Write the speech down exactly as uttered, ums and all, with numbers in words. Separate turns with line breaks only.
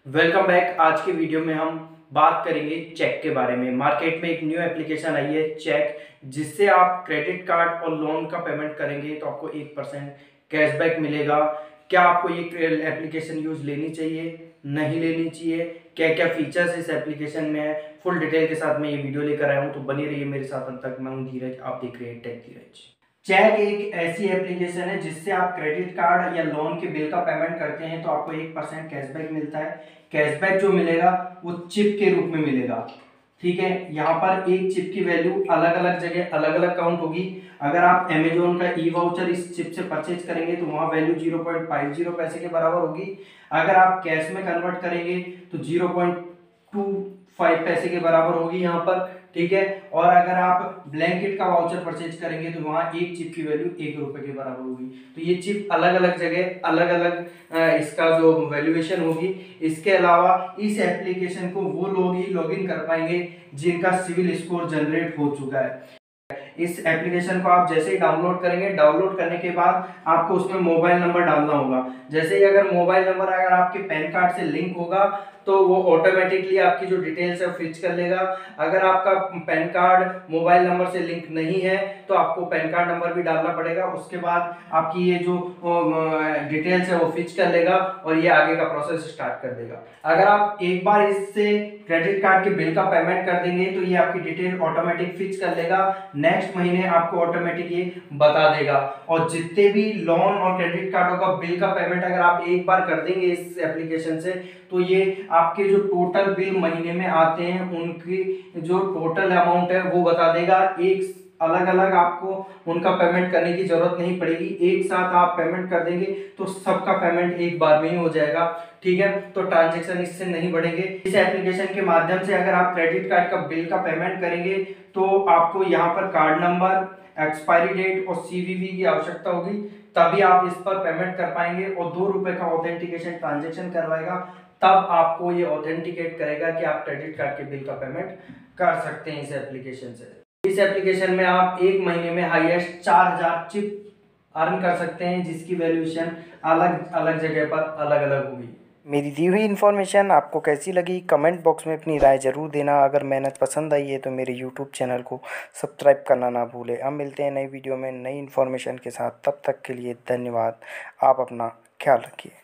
Welcome back. आज के video में हम बात करेंगे चेक के बारे में। मार्केट में एक न्यू एप्लीकेशन आई है चेक, जिससे आप क्रेडिट कार्ड और लोन का पेमेंट करेंगे तो आपको एक परसेंट कैशबैक मिलेगा। क्या आपको ये एप्लीकेशन यूज लेनी चाहिए, नहीं लेनी चाहिए, क्या क्या फीचर्स इस एप्लीकेशन में है, फुल डिटेल के साथ मैं ये वीडियो लेकर आया हूँ। तो बनी रहिए मेरे साथ अंत तक। मैं हूँ धीरज, आप देख रहे हैं टेक धीरज। चेक एक ऐसी एप्लीकेशन है जिससे आप क्रेडिट कार्ड या लोन के बिल का पेमेंट करते हैं तो आपको एक परसेंट कैशबैक मिलता है। कैशबैक जो मिलेगा वो चिप के रूप में मिलेगा। ठीक है, यहाँ पर एक चिप की वैल्यू अलग अलग जगह अलग अलग काउंट होगी। अगर आप अमेजोन का ई वाउचर इस चिप से परचेज करेंगे तो वहां value zero point five zero पैसे के बराबर होगी। अगर आप कैश में कन्वर्ट करेंगे तो जीरो पॉइंट टू फाइव पैसे के बराबर होगी यहाँ पर। ठीक है, और अगर आप ब्लैंकेट का वाउचर परचेज करेंगे तो वहां एक चिप की वैल्यू एक रुपए के बराबर होगी। तो ये चिप अलग अलग जगह अलग अलग इसका जो वैल्यूएशन होगी। इसके अलावा इस एप्लीकेशन को वो लोग ही लॉगिन कर पाएंगे जिनका सिविल स्कोर जनरेट हो चुका है। इस एप्लीकेशन को आप जैसे ही डाउनलोड करेंगे, डाउनलोड करने के बाद आपको उसमें मोबाइल नंबर डालना होगा। जैसे ही अगर मोबाइल नंबर अगर आपके पैन कार्ड से लिंक होगा तो वो ऑटोमेटिकली आपकी जो डिटेल्स है फिच कर लेगा। अगर आपका पैन कार्ड मोबाइल नंबर से लिंक नहीं है तो आपको पैन कार्ड नंबर भी डालना पड़ेगा। उसके बाद आपकी ये जो डिटेल्स है वो फिच कर लेगा और ये आगे का प्रोसेस स्टार्ट कर देगा। अगर आप एक बार इससे क्रेडिट कार्ड के बिल का पेमेंट कर देंगे तो ये आपकी डिटेल ऑटोमेटिक फिच कर लेगा। नेक्स्ट महीने आपको ऑटोमेटिक ये बता देगा। और जितने भी लोन और क्रेडिट कार्डों का बिल का पेमेंट अगर आप एक बार कर देंगे इस एप्लीकेशन से तो ये आपके जो टोटल बिल महीने में आते हैं उनकी जो टोटल अमाउंट है वो बता देगा। एक अलग अलग आपको उनका पेमेंट करने की जरूरत नहीं पड़ेगी, एक साथ आप पेमेंट कर देंगे तो सबका पेमेंट एक बार में ही हो जाएगा। ठीक है, तो ट्रांजैक्शन इससे नहीं बढ़ेंगे। इस एप्लीकेशन के माध्यम से अगर आप क्रेडिट कार्ड का बिल का पेमेंट करेंगे तो आपको यहाँ पर कार्ड नंबर, एक्सपायरी डेट और सीवीवी की आवश्यकता होगी, तभी आप इस पर पेमेंट कर पाएंगे। और दो रुपए का ऑथेंटिकेशन ट्रांजेक्शन करवाएगा, तब आपको ये ऑथेंटिकेट करेगा कि आप क्रेडिट कार्ड के बिल का पेमेंट कर सकते हैं इस एप्लीकेशन से। इस एप्लीकेशन में आप एक महीने में हाईएस्ट चार हजार चिप अर्न कर सकते हैं, जिसकी वैल्यूएशन अलग अलग जगह पर अलग अलग होगी।
मेरी दी हुई इन्फॉर्मेशन आपको कैसी लगी कमेंट बॉक्स में अपनी राय ज़रूर देना। अगर मेहनत पसंद आई है तो मेरे यूट्यूब चैनल को सब्सक्राइब करना ना भूलें। अब मिलते हैं नई वीडियो में नई इन्फॉर्मेशन के साथ, तब तक के लिए धन्यवाद। आप अपना ख्याल रखिए।